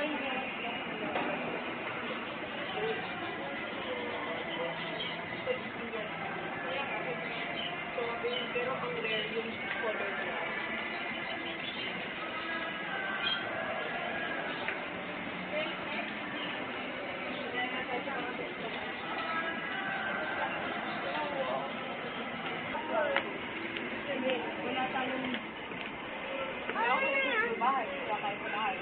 Pero ang rare yung color niya. Wala tayong bahay. Wala tayong bahay.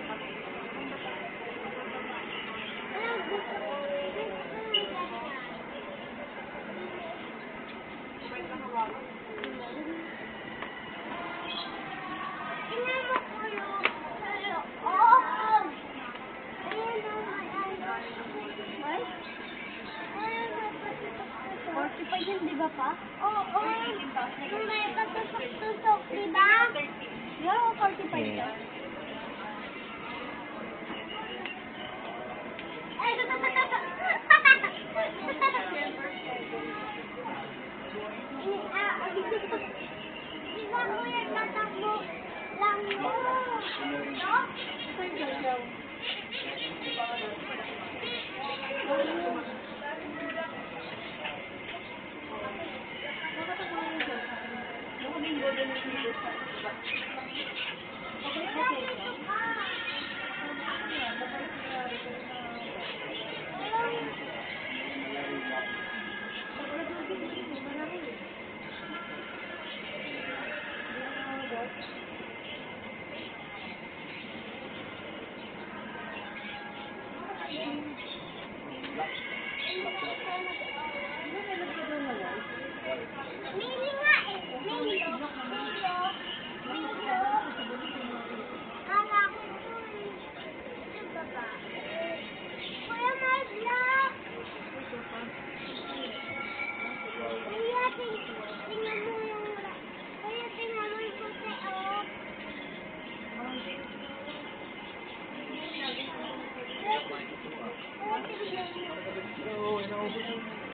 Di ba pa? Oo. Kung may patusok-tusok, di ba? Yeah, 45 yan. Ay, di ba mo yan tatakbo lang mo? No? Oo, inaubos mo.